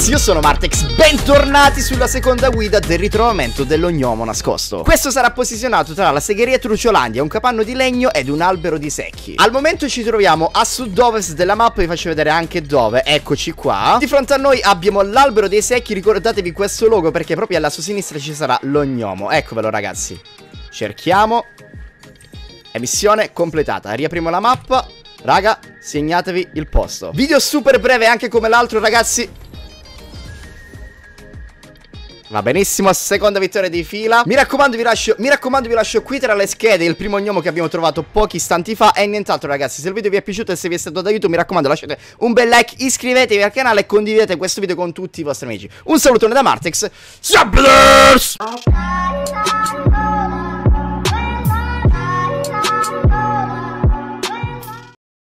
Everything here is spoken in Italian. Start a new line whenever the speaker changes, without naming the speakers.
ragazzi, io sono Martex, bentornati sulla seconda guida del ritrovamento dell'ognomo nascosto. Questo sarà posizionato tra la segheria Trucciolandia, un capanno di legno ed un albero di secchi. Al momento ci troviamo a sud-ovest della mappa, vi faccio vedere anche dove, eccoci qua. Di fronte a noi abbiamo l'albero dei secchi, ricordatevi questo logo perché proprio alla sua sinistra ci sarà l'ognomo. Eccovelo ragazzi, cerchiamo. E missione completata, riapriamo la mappa. Raga, segnatevi il posto. Video super breve anche come l'altro ragazzi. Va benissimo, seconda vittoria di fila. Mi raccomando vi lascio qui tra le schede il primo gnomo che abbiamo trovato pochi istanti fa. E nient'altro ragazzi, se il video vi è piaciuto e se vi è stato d'aiuto, mi raccomando lasciate un bel like, iscrivetevi al canale e condividete questo video con tutti i vostri amici. Un salutone da Martex. Sablers!